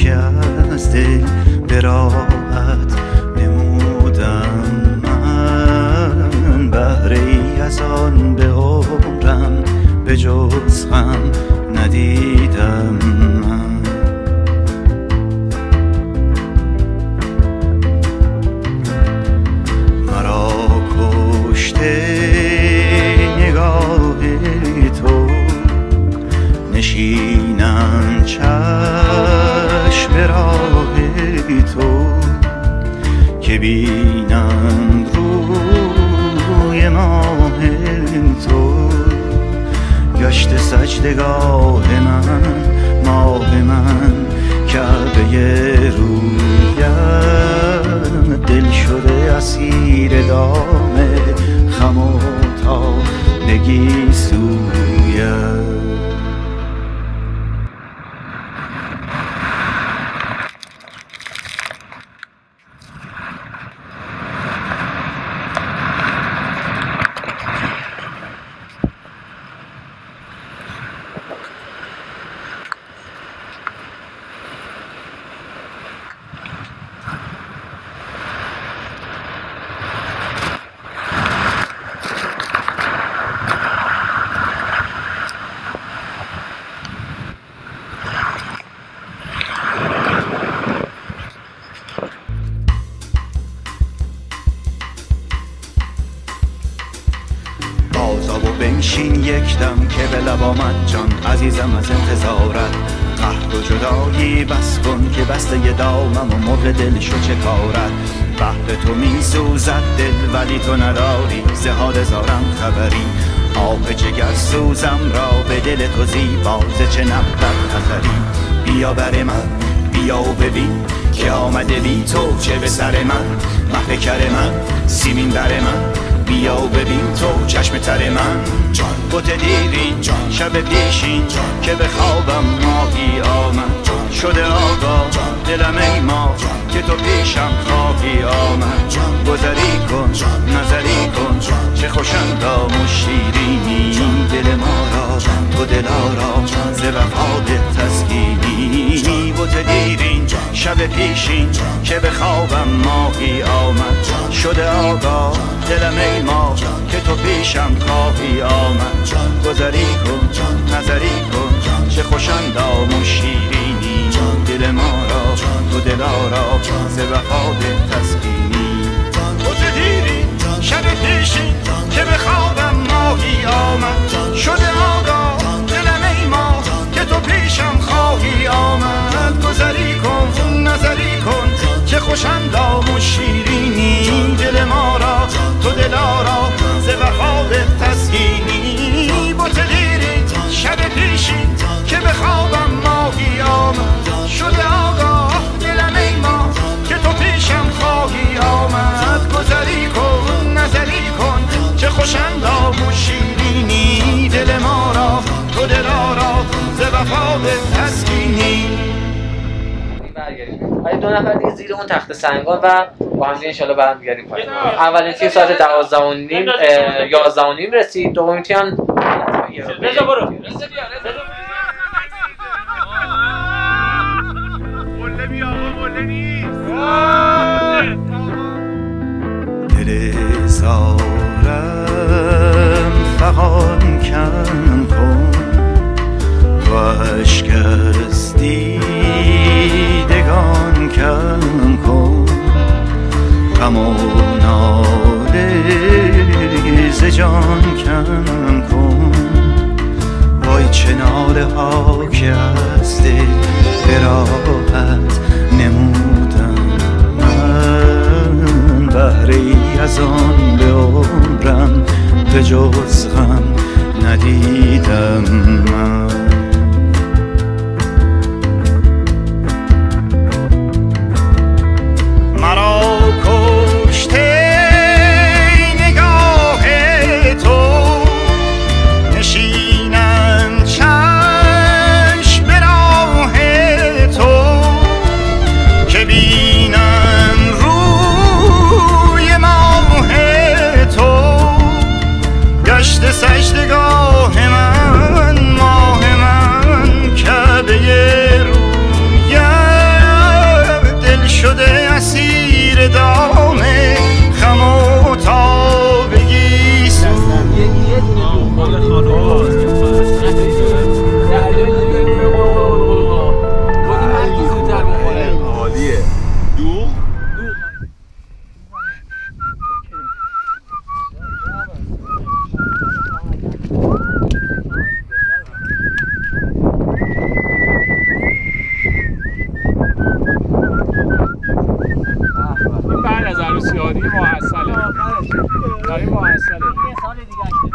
که از دل به راحت نمودم من، بهره ای از آن به عمرم به جز غم ندیدم من. مرا کشته نگاه تو، نشینم چشم راه تو، که بینم روی ماه تو. گشت سجدگاه من ماه من، کعبه رویم دل شده اسیر دام خم و تابگی سویم. بنشین یک دم که به لب آمد جان عزیزم از انتظارت. قهر و جدایی بس کن که بسته ی دامم و مرغ دل شو چه کارت. بهر تو می سوزد دل ولی تو نداری ز حال زارم خبری. آب جگر سوزم را به دل تو زیبا ز چه نبود خطری. بیا بر من بیا و ببین که آمده بی تو چه به سر من. محفکر من سیمین بر من، بیا و ببین تو چشم تر من. جان بوت دیرین جان شب پیشین جان، که به خوابم ماهی آمد. شده آگاه دلم ای ما که تو پیشم خواهی آمد. گذری کن نظری کن چه خوشندام و شیرینی. دل ما را تو دلارا ز وفا ده تسکینی. بوت دیرین شب پیشین که به خوابم ماهی آمد. شده آگاه دلم ای ما که تو پیشم خواهی آمد. گذری کن نظری کن چه خوشندام و شیرینی. دل ما را تو دلارا ز وفا ده تسکینی. بوت دیرین شب پیشین که به خوابم ماهی آمد. شده آگاه دلم ای ما که تو پیشم خواهی آمد. گذری کن نظری کن چه خوشندام و شیرینی. دل ما را تو دلارا ز وفا به تسکینی. بوت دیرین شب پیشین که به خوابم ماهی آمد. شده آگاه دلم ای ما که تو پیشم خواهی آمد. گذری کن نظری کن چه خوشندام و شیرینی. دل ما را تو دلارا ز وفا به تسکینی. ولی دو نفر دیگه زیر اون تخت سنگان و با هم دیگه انشالله برمیگردیم پایین. اولین تیم ساعت 12:30 11:30 رسید. دومین تیم رضا برو مله بیا مله نیست. دل زارم فغان کم کن، تو عشق از دیدگان کم کن. غم و ناله ز جان کم کن. وای چه ناله ها که از دل به راحت نمودم من. بهره ای از آن به عمرم به جز غم ندیدم من. مرا کشته نگاه تو، نشینم چشم راه تو، که بینم روی ماه تو. گشت سجدگاه من ماه من، این بعد از عروسی عادی محصله داریم محصله یه سال دیگه